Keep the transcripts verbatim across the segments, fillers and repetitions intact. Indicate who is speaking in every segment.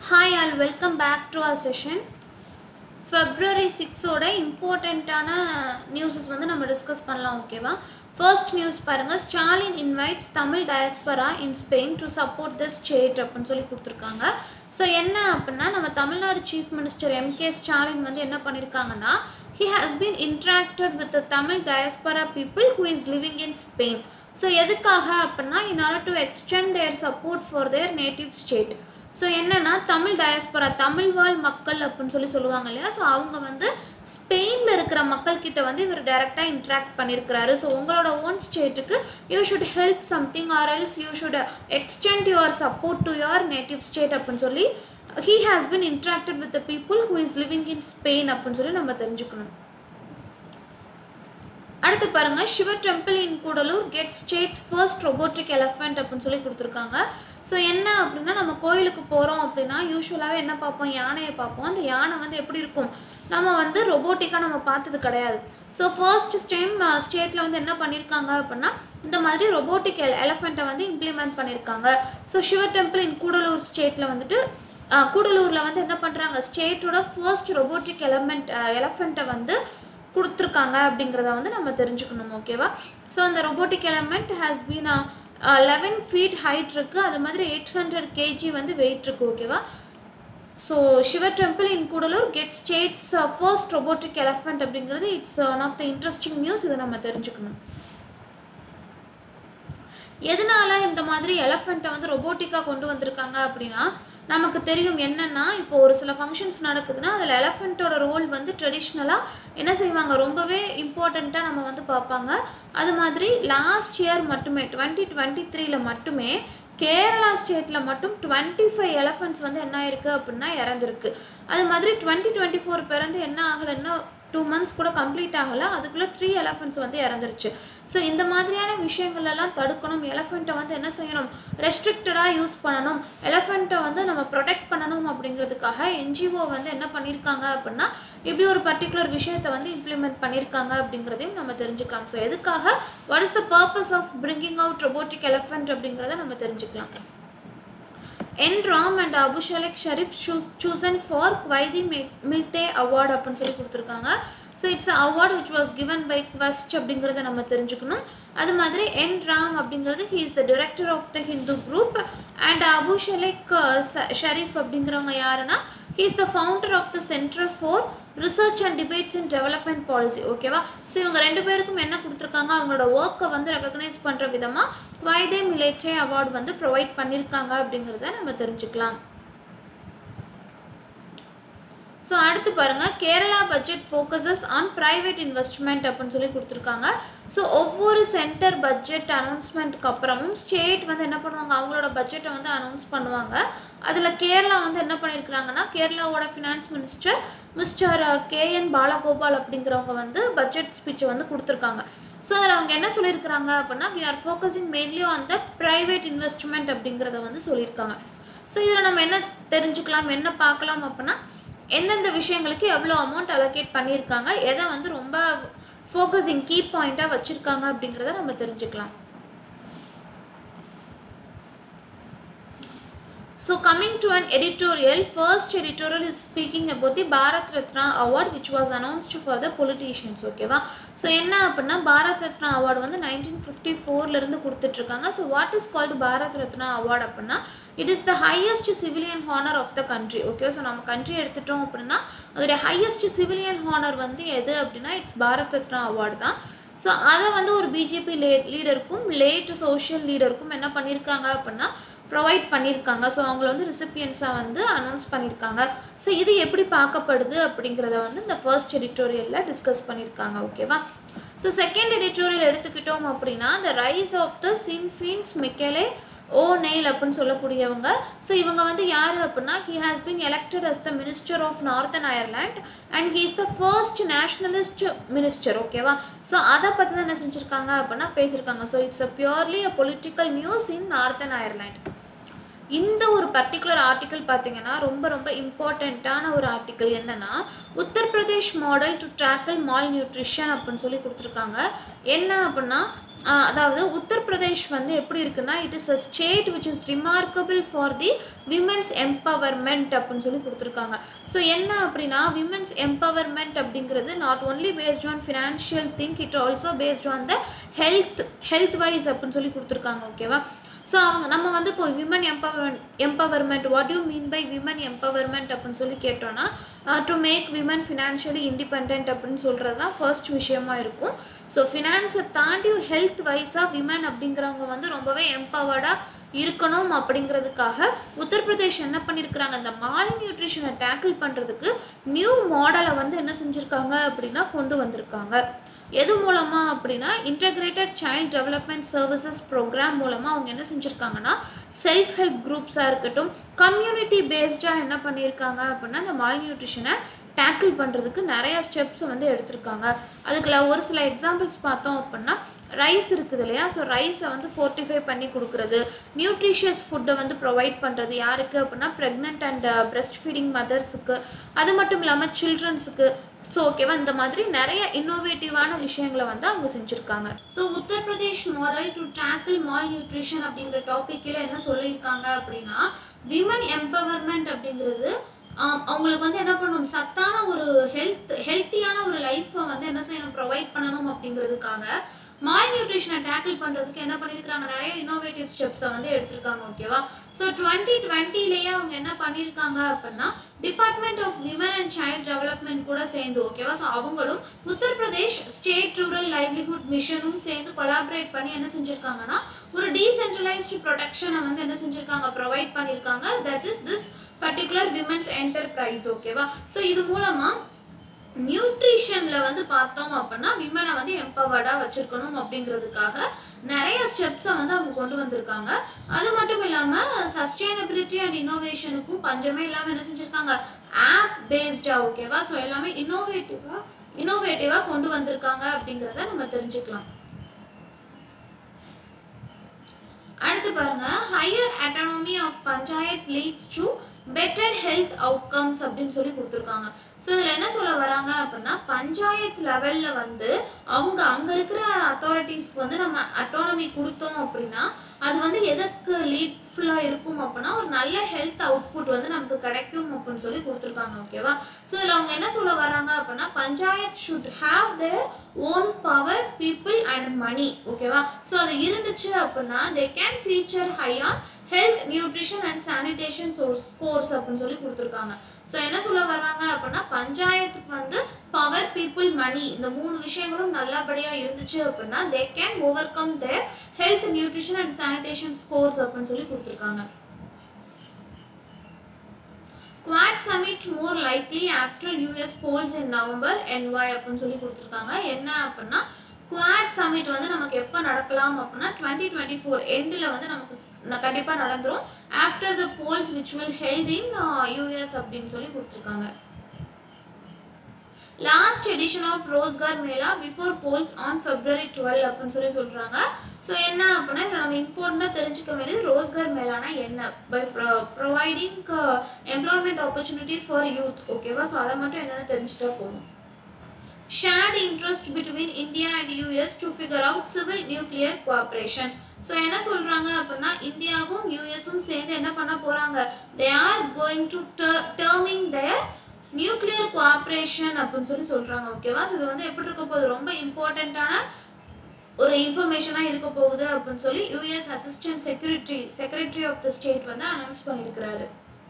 Speaker 1: Hi all, welcome back to our session. February sixth ஓட இம்பார்ட்டண்ட்டான newses வந்து நம்ம டிஸ்கஸ் பண்ணலாம். ஓகேவா? ஃபர்ஸ்ட் நியூஸ் பாருங்க, Stalin invites Tamil diaspora in Spain to support the state அப்படின்னு சொல்லி கொடுத்துருக்காங்க. ஸோ என்ன அப்படின்னா, நம்ம Tamil Nadu chief minister M K Stalin வந்து என்ன பண்ணியிருக்காங்கன்னா, he has been interacted with the Tamil diaspora people who is living in Spain. So எதுக்காக அப்படின்னா, in order to extend their support for their native state. So என்னென்னா, Tamil diaspora Tamil வாழ் மக்கள் அப்படின்னு சொல்லி சொல்லுவாங்க இல்லையா, ஸோ அவங்க வந்து ஸ்பெயினில் இருக்கிற மக்கள்கிட்ட வந்து இவர் டைரெக்டாக இன்ட்ராக்ட் பண்ணியிருக்கிறாரு. ஸோ உங்களோட ஓன் ஸ்டேட்டுக்கு you should help something or else you should extend your support to your native state அப்படின்னு சொல்லி he has been interacted with the people who is living in Spain அப்படின்னு சொல்லி நம்ம தெரிஞ்சுக்கணும். அடுத்து பாருங்க, Shiva temple in Gudalur get states first robotic elephant அப்படின்னு சொல்லி கொடுத்துருக்காங்க. ஸோ என்ன அப்படின்னா, நம்ம கோயிலுக்கு போகிறோம் அப்படின்னா யூஸ்வலாகவே என்ன பார்ப்போம், யானையை பார்ப்போம். அந்த யானை வந்து எப்படி இருக்கும், நம்ம வந்து ரொபோட்டிக்காக நம்ம பார்த்தது கிடையாது. ஸோ ஃபர்ஸ்ட் டைம் ஸ்டேட்டில் வந்து என்ன பண்ணியிருக்காங்க அப்படின்னா, இந்த மாதிரி ரொபோட்டிக் எல் எலஃபெண்ட்டை வந்து இம்ப்ளிமெண்ட் பண்ணியிருக்காங்க. So Shiva temple in Gudalur ஸ்டேட்டில் வந்துட்டு கூடலூரில் வந்து என்ன பண்ணுறாங்க, ஸ்டேட்டோட ஃபர்ஸ்ட் ரொபோட்டிக் எலமெண்ட் எலஃபெண்ட்டை வந்து கொடுத்துருக்காங்க அப்படிங்கிறத வந்து நம்ம தெரிஞ்சுக்கணும். ஓகேவா? ஸோ அந்த robotic element has been eleven feet height இருக்குது, அது மாதிரி எயிட் ஹண்ட்ரட் கேஜி வந்து வெயிட் இருக்குது. ஓகேவா? So Shiva temple in Gudalur get states first robotic elephant அப்படிங்கிறது it's one of the interesting news. இதை நம்ம தெரிஞ்சுக்கணும். எதனால இந்த மாதிரி எலஃபெண்ட்டை வந்து ரொபோட்டிக்காக கொண்டு வந்திருக்காங்க அப்படின்னா, நமக்கு தெரியும் என்னென்னா, இப்போ ஒரு சில ஃபங்க்ஷன்ஸ் நடக்குதுன்னா அதில் எலஃபெண்ட்டோட ரோல் வந்து ட்ரெடிஷ்னலாக என்ன செய்வாங்க, ரொம்பவே இம்பார்ட்டண்ட்டாக நம்ம வந்து பார்ப்பாங்க. அது மாதிரி லாஸ்ட் இயர் மட்டுமே டுவெண்ட்டி டுவெண்ட்டி த்ரீல மட்டுமே கேரளா ஸ்டேட்டில் மட்டும் டுவெண்ட்டி ஃபைவ் எலஃபெண்ட்ஸ் வந்து என்ன ஆயிருக்கு அப்படின்னா இறந்துருக்கு. அது மாதிரி டுவெண்ட்டி டுவெண்ட்டி ஃபோர் பிறந்து என்ன ஆகலைன்னா டூ மந்த்ஸ் கூட கம்ப்ளீட் ஆகலை, அதுக்குள்ளே த்ரீ எலஃபெண்ட்ஸ் வந்து இறந்துருச்சு. ஸோ இந்த மாதிரியான விஷயங்கள்லாம் தடுக்கணும். எலஃபெண்ட்டை வந்து என்ன செய்யணும், ரெஸ்ட்ரிக்டடாக யூஸ் பண்ணணும், எலஃபெண்ட்டை வந்து நம்ம ப்ரொடெக்ட் பண்ணணும் அப்படிங்கிறதுக்காக என்ஜிஓ வந்து என்ன பண்ணியிருக்காங்க அப்படின்னா, இப்படி ஒரு பர்டிகுலர் விஷயத்தை வந்து இம்ப்ளிமெண்ட் பண்ணியிருக்காங்க அப்படிங்கிறதையும் நம்ம தெரிஞ்சுக்கலாம். ஸோ எதுக்காக, what is the purpose of bringing out robotic elephant அப்படிங்கிறத நம்ம தெரிஞ்சுக்கலாம். N Ram and Abu Saleh Sharif chosen for குவைதி மில்தே அவார்டு அப்படின்னு சொல்லி கொடுத்துருக்காங்க. So it's award which was given by quest அப்படிங்கிறத நம்ம தெரிஞ்சுக்கணும். அது மாதிரி என் ராம் அப்படிங்கிறது he is the director of the Hindu group and Abu Saleh Sharif அப்படிங்கிறவங்க யாருன்னா, he is the founder of the centre for research and debates in development policy. ஓகேவா? So இவங்க ரெண்டு பேருக்கும் என்ன கொடுத்துருக்காங்க, அவங்களோட ஒர்க்கை வந்து ரெகக்னைஸ் பண்ணுற விதமாக குவைதே மிலேச்சே அவார்டு வந்து ப்ரொவைட் பண்ணியிருக்காங்க அப்படிங்கிறத நம்ம தெரிஞ்சுக்கலாம். ஸோ அடுத்து பாருங்கள், Kerala budget focuses on private investment அப்படின்னு சொல்லி கொடுத்துருக்காங்க. ஸோ ஒவ்வொரு சென்டர் பட்ஜெட் அனௌன்ஸ்மெண்ட்டுக்கு அப்புறமும் ஸ்டேட் வந்து என்ன பண்ணுவாங்க, அவங்களோட பட்ஜெட்டை வந்து அனௌன்ஸ் பண்ணுவாங்க. அதில் கேரளா வந்து என்ன பண்ணியிருக்கிறாங்கன்னா, கேரளாவோட finance minister mister K N Balagopal அப்படிங்கிறவங்க வந்து பட்ஜெட் ஸ்பீச்சை வந்து கொடுத்துருக்காங்க. ஸோ அதில் அவங்க என்ன சொல்லியிருக்கிறாங்க அப்படின்னா, we are focusing mainly on the private investment அப்படிங்கிறத வந்து சொல்லியிருக்காங்க. ஸோ இதில் நம்ம என்ன தெரிஞ்சுக்கலாம், என்ன பார்க்கலாம் அப்படின்னா, எந்தெந்த விஷயங்களுக்கு எவ்வளோ அமௌண்ட் அலோகேட் பண்ணியிருக்காங்க, எதை வந்து ரொம்ப ஃபோக்கஸிங் கீ பாயிண்ட்டாக வச்சுருக்காங்க அப்படிங்கிறத நம்ம தெரிஞ்சுக்கலாம். So coming to an editorial, first editorial is speaking about the Bharat Ratna award which was announced for the politicians. ஓகேவா? ஸோ என்ன அப்படின்னா, பாரத் ரத்னா அவார்டு வந்து நைன்டீன் ஃபிஃப்டி ஃபோர்லேருந்து கொடுத்துட்ருக்காங்க. So what is called Bharat Ratna award அப்படின்னா, it is the highest civilian honour of the country. Okay? So நம்ம country எடுத்துட்டோம் அப்படின்னா அதோடைய ஹையஸ்ட் சிவிலியன் ஹானர் வந்து எது அப்படின்னா, இட்ஸ் பாரத் ரத்னா அவார்டு தான். ஸோ அதை வந்து ஒரு பிஜேபி லே லீடருக்கும் லேட் சோஷியல் லீடருக்கும் என்ன பண்ணியிருக்காங்க அப்படின்னா ப்ரொவைட் பண்ணியிருக்காங்க. ஸோ அவங்கள வந்து ரிசிபியன்ஸாக வந்து அனௌன்ஸ் பண்ணியிருக்காங்க. ஸோ இது எப்படி பார்க்கப்படுது அப்படிங்கிறத வந்து இந்த ஃபர்ஸ்ட் எடிட்டோரியலில் டிஸ்கஸ் பண்ணியிருக்காங்க. ஓகேவா? ஸோ செகண்ட் எடிட்டோரியல் எடுத்துக்கிட்டோம் அப்படின்னா, the rise of the Sinn Fein's Michelle O'Neill அப்படின்னு சொல்லக்கூடியவங்க. ஸோ இவங்க வந்து யார் அப்படின்னா, he has been elected as the minister of Northern Ireland and he is the first nationalist minister. ஓகேவா? ஸோ அதை பற்றி தான் என்ன செஞ்சுருக்காங்க அப்படின்னா பேசியிருக்காங்க. So it's a purely a political news in Northern Ireland. இந்த ஒரு பர்டிகுலர் ஆர்டிக்கல் பார்த்தீங்கன்னா ரொம்ப ரொம்ப இம்பார்ட்டண்ட்டான ஒரு ஆர்டிக்கல் என்னன்னா Uttar Pradesh model to tackle malnutrition அப்படின்னு சொல்லி கொடுத்துருக்காங்க. என்ன அப்படின்னா அதாவது உத்தரப்பிரதேஷ் வந்து எப்படி இருக்குன்னா it is a state which is remarkable for the women's empowerment அப்படின்னு சொல்லி கொடுத்துருக்காங்க. ஸோ என்ன அப்படின்னா விமென்ஸ் எம்பவர்மெண்ட் அப்படிங்கிறது not only based on financial thing, it also based on the health health wise அப்படின்னு சொல்லி கொடுத்துருக்காங்க. ஓகேவா? ஸோ அவங்க நம்ம வந்து இப்போ women empowerment empowerment what you mean by women empowerment அப்படின்னு சொல்லி கேட்டோன்னா to make women financially independent அப்படின்னு சொல்கிறது தான் ஃபர்ஸ்ட் விஷயமா இருக்கும். ஸோ ஃபினான்ஸை தாண்டி ஹெல்த் வைஸாக விமன் அப்படிங்கிறவங்க வந்து ரொம்பவே எம்பவர்டாக இருக்கணும் அப்படிங்கிறதுக்காக உத்தரப்பிரதேஷ் என்ன பண்ணியிருக்கிறாங்க, இந்த மால் நியூட்ரிஷனை டேக்கிள் பண்ணுறதுக்கு நியூ மாடலை வந்து என்ன செஞ்சுருக்காங்க அப்படின்னா கொண்டு வந்திருக்காங்க. எது மூலமாக அப்படின்னா integrated child development services programme மூலமாக அவங்க என்ன செஞ்சுருக்காங்கன்னா செல்ஃப் ஹெல்ப் குரூப்ஸாக இருக்கட்டும் கம்யூனிட்டி பேஸ்டாக என்ன பண்ணியிருக்காங்க அப்படின்னா இந்த மால் நியூட்ரிஷனை டேக்கிள் பண்ணுறதுக்கு நிறைய ஸ்டெப்ஸை வந்து எடுத்திருக்காங்க. அதுக்குள்ள ஒரு சில எக்ஸாம்பிள்ஸ் பார்த்தோம் அப்படின்னா ரைஸ் இருக்குது இல்லையா, ஸோ ரைஸை வந்து ஃபோர்ட்டிஃபை பண்ணி கொடுக்குறது, நியூட்ரிஷியஸ் ஃபுட்டை வந்து ப்ரொவைட் பண்ணுறது யாருக்கு அப்படின்னா ப்ரெக்னென்ட் அண்ட் பிரெஸ்ட் ஃபீடிங் மதர்ஸுக்கு, அது மட்டும் இல்லாமல் சில்ட்ரன்ஸுக்கு. ஸோ ஓகேவா, இந்த மாதிரி நிறைய இன்னோவேட்டிவான விஷயங்களை வந்து அவங்க செஞ்சுருக்காங்க. So Uttar Pradesh model to tackle malnutrition அப்படிங்கிற டாப்பிக்கில் என்ன சொல்லியிருக்காங்க அப்படின்னா விமன் எம்பவர்மெண்ட் அப்படிங்கிறது அவங்களுக்கு வந்து என்ன பண்ணணும், சத்தான ஒரு ஹெல்த் ஹெல்த்தியான ஒரு லைஃப்பை வந்து என்ன செய்யணும், ப்ரொவைட் பண்ணணும் அப்படிங்கிறதுக்காக மால் நியூட்ரிஷனை டேக்கிள் பண்ணுறதுக்கு என்ன பண்ணியிருக்காங்க, நிறைய இன்னோவேட்டிவ் ஸ்டெப்ஸை வந்து எடுத்திருக்காங்க. ஓகேவா? ஸோ டுவெண்ட்டி டுவெண்ட்டிலேயே அவங்க என்ன பண்ணியிருக்காங்க அப்படின்னா department of women and child development கூட சேர்ந்து ஓகேவா, ஸோ அவங்களும் உத்தரப்பிரதேஷ் ஸ்டேட் ரூரல் லைவ்லிஹுட் மிஷனும் சேர்ந்து கொலாபரேட் பண்ணி என்ன செஞ்சுருக்காங்கன்னா ஒரு டீசென்ட்ரலைஸ்டு ப்ரொடெக்ஷனை வந்து என்ன செஞ்சுருக்காங்க, ப்ரொவைட் பண்ணியிருக்காங்க. That is this particular women's enterprise. ஓகேவா? ஸோ இது மூலமாக நியூட்ரிஷனில் வந்து பார்த்தோம் அப்படின்னா விமனை வந்து எம்பவர்டாக வச்சுருக்கணும் அப்படிங்கிறதுக்காக நிறைய ஸ்டெப்ஸை வந்து அவங்க கொண்டு வந்திருக்காங்க. அது மட்டும் இல்லாமல் சஸ்டைனபிலிட்டி அண்ட் இன்னோவேஷனுக்கும் பஞ்சமே இல்லாமல் என்ன செஞ்சுருக்காங்க, ஆப் பேஸ்டாக. ஓகேவா? ஸோ எல்லாமே இன்னோவேட்டிவாக இன்னோவேட்டிவாக கொண்டு வந்திருக்காங்க அப்படிங்கிறத நம்ம தெரிஞ்சுக்கலாம். அடுத்து பாருங்க, higher autonomy of panchayat leads to better health outcomes அப்படின்னு சொல்லி கொடுத்துருக்காங்க. ஸோ இதில் என்ன சொல்ல வராங்க அப்படின்னா பஞ்சாயத் லெவலில் வந்து அவங்க அங்கே இருக்கிற அத்தாரிட்டிஸ்க்கு வந்து நம்ம அட்டானமி கொடுத்தோம் அப்படின்னா அது வந்து எதுக்கு லீட்ஃபுல்லாக இருக்கும் அப்படின்னா ஒரு நல்ல ஹெல்த் அவுட்புட் வந்து நமக்கு கிடைக்கும் அப்படின்னு சொல்லி கொடுத்துருக்காங்க. ஓகேவா? ஸோ இதில் அவங்க என்ன சொல்ல வராங்க அப்படின்னா panchayat should have their own power people and money. ஓகேவா? ஸோ அது இருந்துச்சு அப்படின்னா they can feature high on health nutrition and sanitation source scores அப்படின்னு சொல்லி கொடுத்துருக்காங்க. ஸோ என்ன சொல்ல வராங்க அப்படின்னா பஞ்சாயத்துக்கு வந்து பவர் பீப்புள் மணி இந்த மூணு விஷயங்களும் நல்லபடியாக இருந்துச்சு அப்படின்னா they can overcome their health nutrition and sanitation scores அப்படின்னு சொல்லி கொடுத்துருக்காங்க. Quad summit more likely after U S polls in November N Y அப்படின்னு சொல்லி கொடுத்துருக்காங்க. என்ன அப்படின்னா குவாட் சமிட் வந்து நமக்கு எப்போ நடக்கலாம் அப்படின்னா டுவெண்ட்டி டுவெண்ட்டி ஃபோர் எண்டில் வந்து நமக்கு கண்டிப்பாக நடந்துரும் after the polls which will held in US அப்படின்னு சொல்லி கொடுத்துருக்காங்க. Last edition of Rozgar Mela before polls on February twelve அப்படின்னு சொல்லி சொல்கிறாங்க. ஸோ என்ன அப்படின்னா இதில் நம்ம இம்பார்ட்டண்ட்டாக தெரிஞ்சுக்க வேண்டியது ரோஸ்கார் மேலானா என்ன, by providing employment opportunity for youth. ஓகேவா? ஸோ அதை மட்டும் என்னென்னு தெரிஞ்சுட்டா போதும். Shared interest between India and U S to figure out civil nuclear cooperation. So என்ன சொல்றாங்க அப்படின்னா இந்தியாவும் யூஎஸும் சேர்ந்து என்ன பண்ண போறாங்க, they are going to terming their nuclear cooperation அப்படின்னு சொல்லி சொல்றாங்க. ஓகேவா? ஸோ இது வந்து எப்படி இருக்க போகுது, ரொம்ப இம்பார்ட்டண்ட்டான ஒரு இன்ஃபர்மேஷனாக இருக்க போகுது அப்படின்னு சொல்லி US assistant security secretary of the state வந்து அனௌன்ஸ் பண்ணியிருக்கிறாரு.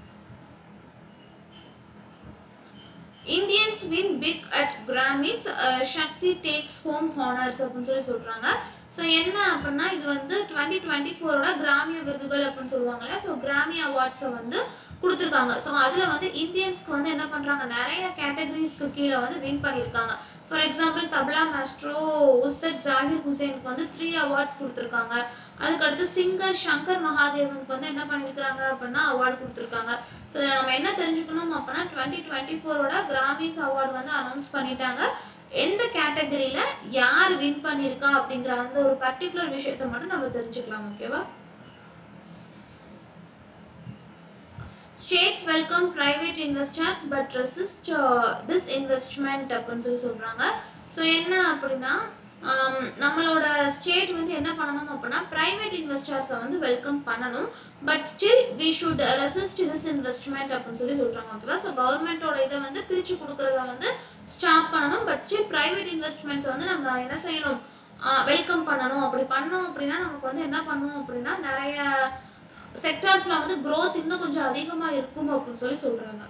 Speaker 1: Indians win big at Grammys, uh, Shakti takes home honors அப்படின்னு சொல்லி சொல்கிறாங்க. ஸோ என்ன அப்படின்னா இது வந்து டுவெண்ட்டி டுவெண்ட்டி ஃபோரோட கிராமிய விருதுகள் அப்படின்னு சொல்லுவாங்கல்ல, ஸோ கிராமி அவார்ட்ஸை வந்து கொடுத்துருக்காங்க. ஸோ அதில் வந்து இந்தியன்ஸ்க்கு வந்து என்ன பண்ணுறாங்க, நிறைய கேட்டகரிஸ்க்கு கீழே வந்து வின் பண்ணியிருக்காங்க. For example tabla maestro Ustad Zakir ஹுசேனுக்கு வந்து த்ரீ அவார்ட்ஸ் கொடுத்துருக்காங்க. அதுக்கடுத்து சிங்கர் சங்கர் மகாதேவனுக்கு வந்து என்ன பண்ணியிருக்கிறாங்க அப்படின்னா அவார்டு கொடுத்துருக்காங்க. ஸோ இதில் நம்ம என்ன தெரிஞ்சுக்கணும் அப்படின்னா டுவெண்ட்டி டுவெண்ட்டி ஃபோரோட கிராமிஸ் அவார்டு வந்து அனௌன்ஸ் பண்ணிட்டாங்க. எந்த கேட்டகரியில் யார் வின் பண்ணியிருக்கா அப்படிங்கிற அந்த ஒரு பர்டிகுலர் விஷயத்தை மட்டும் நம்ம தெரிஞ்சுக்கலாம். ஓகேவா? States welcome private investors but resist this investment அப்படின்னு சொல்லி சொல்கிறாங்க. ஸோ என்ன அப்படின்னா ஆம், நம்மளோட ஸ்டேட் வந்து என்ன பண்ணணும் அப்படின்னா ப்ரைவேட் இன்வெஸ்டர்ஸை வந்து வெல்கம் பண்ணணும், but still we should resist this investment அப்படின்னு சொல்லி சொல்கிறாங்க. ஓகேவா? ஸோ கவர்மெண்ட்டோட இதை வந்து பிரித்து கொடுக்குறத வந்து ஸ்டாப் பண்ணணும், பட் ஸ்டில் ப்ரைவேட் இன்வெஸ்ட்மெண்ட்ஸை வந்து நம்ம என்ன செய்யணும், வெல்கம் பண்ணணும். அப்படி பண்ணோம் அப்படின்னா நமக்கு வந்து என்ன பண்ணுவோம் அப்படின்னா நிறைய செக்டார்ஸில் வந்து க்ரோத் இன்னும் கொஞ்சம் அதிகமாக இருக்கும் அப்படின்னு சொல்லி சொல்கிறாங்க.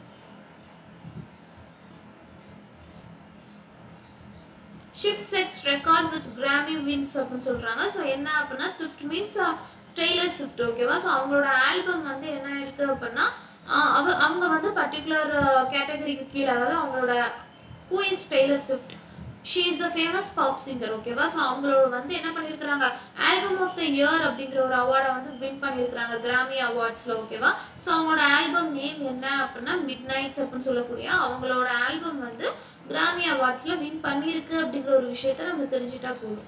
Speaker 1: Swift sets record with Grammy wins அப்படின்னு சொல்கிறாங்க. ஸோ என்ன அப்படின்னா ஸ்விஃப்ட் மீன்ஸ் டெய்லர் ஸ்விஃப்ட். ஓகேவா? ஸோ அவங்களோட ஆல்பம் வந்து என்ன இருக்குது அப்படின்னா அவ அவங்க வந்து பர்டிகுலர் கேட்டகரிக்கு கீழே, அதாவது அவங்களோட who is Taylor Swift, she is a famous pop singer. ஓகேவா? ஸோ அவங்களோட வந்து என்ன பண்ணியிருக்கிறாங்க, ஆல்பம் ஆஃப் த இயர் அப்படிங்கிற ஒரு அவார்டை வந்து வின் பண்ணியிருக்கிறாங்க கிராமி அவார்ட்ஸில். ஓகேவா? ஸோ அவங்களோட ஆல்பம் நேம் என்ன அப்படின்னா மிட் நைட்ஸ் அப்படின்னு சொல்லக்கூடிய அவங்களோட ஆல்பம் வந்து கிராமி அவார்ட்ஸில் வின் பண்ணியிருக்கு அப்படிங்கிற ஒரு விஷயத்த நம்ம தெரிஞ்சுட்டா போதும்.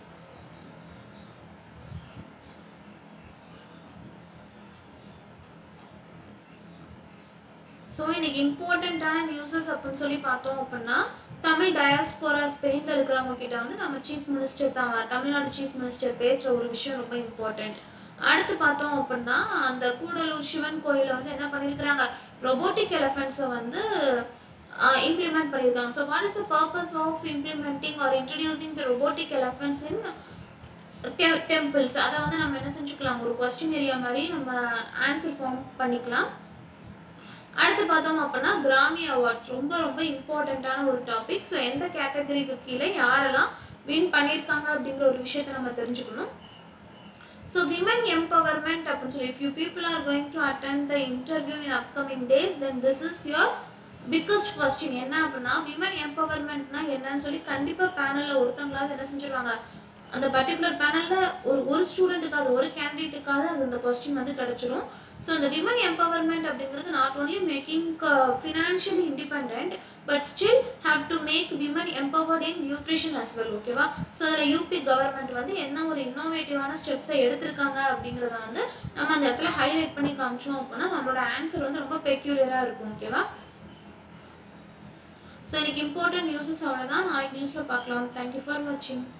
Speaker 1: ஸோ இன்னைக்கு இம்பார்ட்டண்ட்டான நியூஸஸ் அப்படின்னு சொல்லி பார்த்தோம் அப்படின்னா தமிழ் டயாஸ்போரா ஸ்பெயினில் இருக்கிறவங்க கிட்ட வந்து நம்ம chief minister the Tamil Nadu chief minister பேசுகிற ஒரு விஷயம் ரொம்ப இம்பார்ட்டண்ட். அடுத்து பார்த்தோம் அப்படின்னா அந்த கூடலூர் சிவன் கோயிலில் வந்து என்ன பண்ணியிருக்கிறாங்க, ரொபோட்டிக் எலிஃபென்ட்ஸை வந்து இம்ப்ளிமெண்ட் பண்ணியிருக்காங்க. So what is the purpose of implementing or introducing the robotic elephants in temples? அதை வந்து நம்ம என்ன செஞ்சுக்கலாம், ஒரு கொஸ்டின் ஏரியா மாதிரி நம்ம ஆன்சர் ஃபார்ம் பண்ணிக்கலாம். அடுத்து பார்த்தோம் அப்படின்னா கிராமி அவார்ட்ஸ் ரொம்ப ரொம்ப இம்பார்ட்டண்ட்டான ஒரு டாபிக். ஸோ எந்த கேட்டகரிக்கு கீழே யாரெல்லாம் வின் பண்ணியிருக்காங்க அப்படிங்கிற ஒரு விஷயத்த நம்ம தெரிஞ்சுக்கணும். ஸோ விமன் எம்பவர்மெண்ட் அப்படின்னு சொல்லி, if you people are going to attend the interview in upcoming days, then this is your biggest question. என்ன அப்படின்னா விமன் எம்பவர்மெண்ட்னா என்னன்னு சொல்லி கண்டிப்பாக பேனலில் ஒருத்தவங்களாவது என்ன செஞ்சிருவாங்க, அந்த பர்டிகுலர் பேனலில் ஒரு ஒரு ஸ்டூடெண்ட்டுக்காவது ஒரு கேண்டிடேட்டுக்காவது அது அந்த கொஸ்டின் வந்து கிடச்சிரும். ஸோ இந்த விமன் எம்பவர்மெண்ட் அப்படிங்கிறது not only making financially independent, but still have to make women empowered in nutrition as well. ஓகேவா? ஸோ அதில் யூபி கவர்மெண்ட் வந்து என்ன ஒரு இன்னோவேட்டிவான ஸ்டெப்ஸை எடுத்திருக்காங்க அப்படிங்கிறத வந்து நம்ம அந்த இடத்துல ஹைலைட் பண்ணி காமிச்சோம் அப்படின்னா நம்மளோட ஆன்சர் வந்து ரொம்ப பெக்யூலியராக இருக்கும். ஓகேவா? ஸோ எனக்கு இம்பார்ட்டன்ட் நியூஸஸ் அவ்வளோதான். நாளைக்கு நியூஸில் பார்க்கலாம். தேங்க்யூ ஃபார் வாட்சிங்.